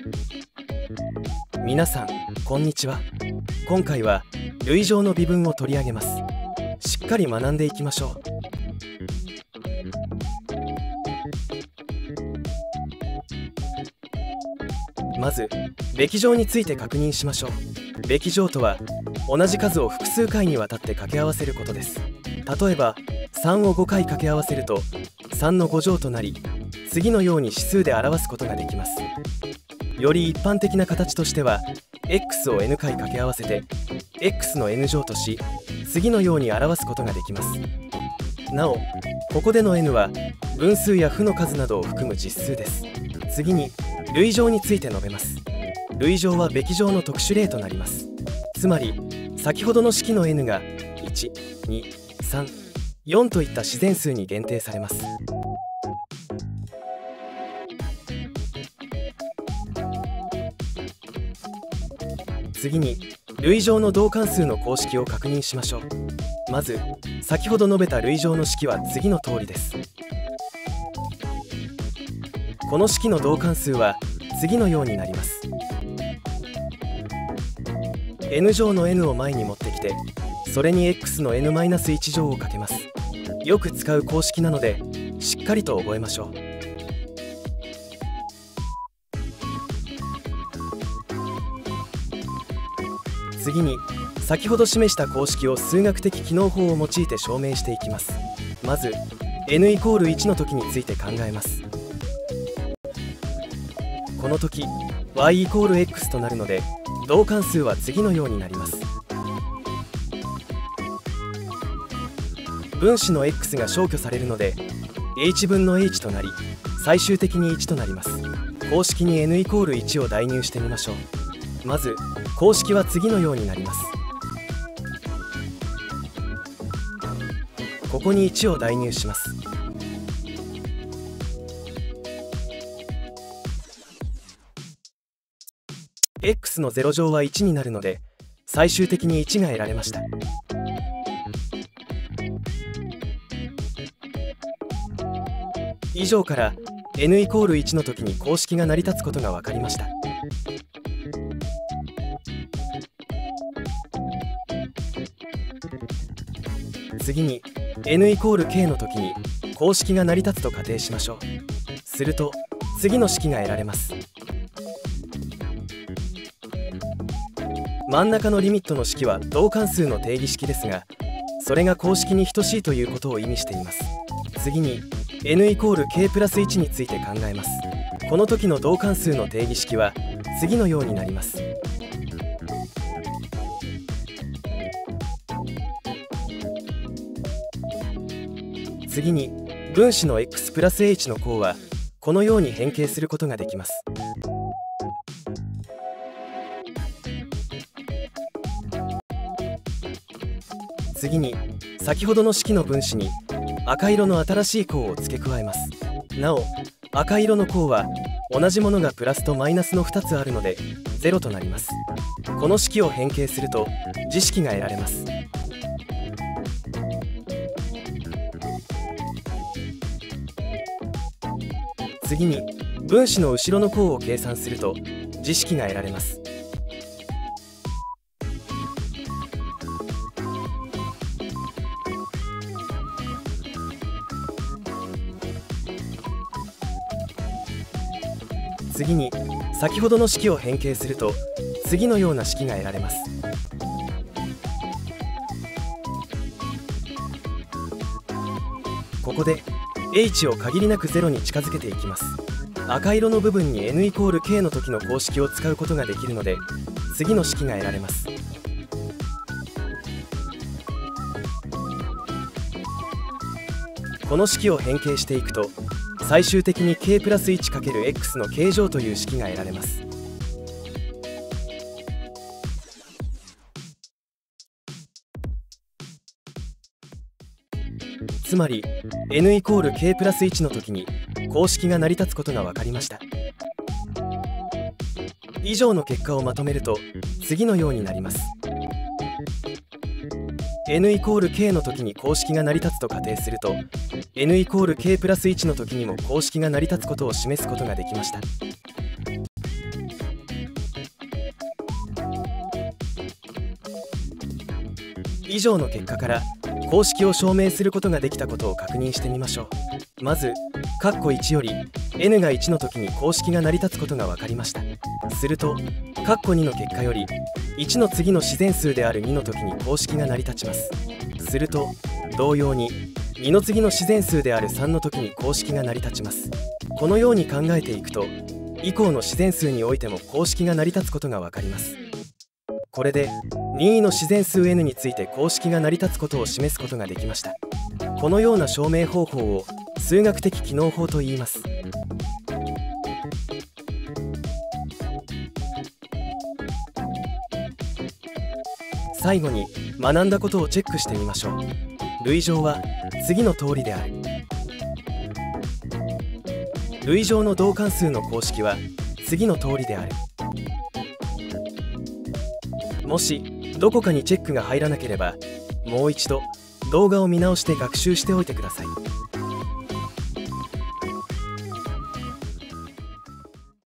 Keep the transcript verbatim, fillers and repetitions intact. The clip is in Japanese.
皆さんこんにちは。今回は類乗の微分を取り上げます。しっかり学んでいきましょう。まずべき乗について確認しましょう。べき乗とは同じ数を複数回にわたって掛け合わせることです。例えばさんをごかい掛け合わせるとさんのご乗となり、次のように指数で表すことができます。より一般的な形としては x を n 回掛け合わせて x の n 乗とし、次のように表すことができます。なおここでの n は分数や負の数などを含む実数です。次に類乗について述べます。類乗はべき乗の特殊例となります。つまり先ほどの式の n がいち、に、さん、よんといった自然数に限定されます。次に類乗の同関数の公式を確認しましょう。まず先ほど述べた類乗の式は次の通りです。この式の同関数は次のようになります。 n 乗の n を前に持ってきて、それに x の エヌマイナスいち 乗をかけます。よく使う公式なのでしっかりと覚えましょう。次に先ほど示した公式を数学的機能法を用いて証明していきます。まず n イコールいちの時について考えます。この時 y イコール x となるので同関数は次のようになります。分子の x が消去されるので h 分の h となり、最終的にいちとなります。公式に n イコールいちを代入してみましょう。まず公式は次のようになります。ここにいちを代入します。x のゼロ乗はいちになるので最終的にいちが得られました。以上から n イコールいちの時に公式が成り立つことが分かりました。次に n イコール k の時に公式が成り立つと仮定しましょう。すると次の式が得られます。真ん中のリミットの式は同関数の定義式ですが、それが公式に等しいということを意味しています。次に n イコール k プラスいちについて考えます。この時の同関数の定義式は次のようになります。次に分子の x プラス h の項はこのように変形することができます。次に先ほどの式の分子に赤色の新しい項を付け加えます。なお赤色の項は同じものがプラスとマイナスのふたつあるのでゼロとなります。この式を変形すると次式が得られます。次に分子の後ろの項を計算すると次式が得られます。次に先ほどの式を変形すると次のような式が得られます。ここで h を限りなくゼロに近づけていきます。赤色の部分に n イコール k の時の公式を使うことができるので次の式が得られます。この式を変形していくと最終的に k プラス いちかける x の形状という式が得られます。つまり n イコール k プラスいちの時に公式が成り立つことが分かりました。以上の結果をまとめると次のようになります。n イコール k の時に公式が成り立つと仮定すると n イコール k プラスいちの時にも公式が成り立つことを示すことができました。 以上の結果から公式を証明することができたことを確認してみましょう。まず括弧いちより n がいちの時に公式が成り立つことが分かりました。すると括弧にの結果よりいちの次の自然数であるにの時に公式が成り立ちます。すると同様ににの次の自然数であるさんの時に公式が成り立ちます。このように考えていくと以降の自然数においても公式が成り立つことが分かります。これで任意の自然数 n について公式が成り立つことを示すことができました。このような証明方法を数学的機能法と言います。最後に学んだことをチェックしてみましょう。類乗は次の通りである。類乗の同関数の公式は次の通りである。もしどこかにチェックが入らなければもう一度動画を見直して学習しておいてください。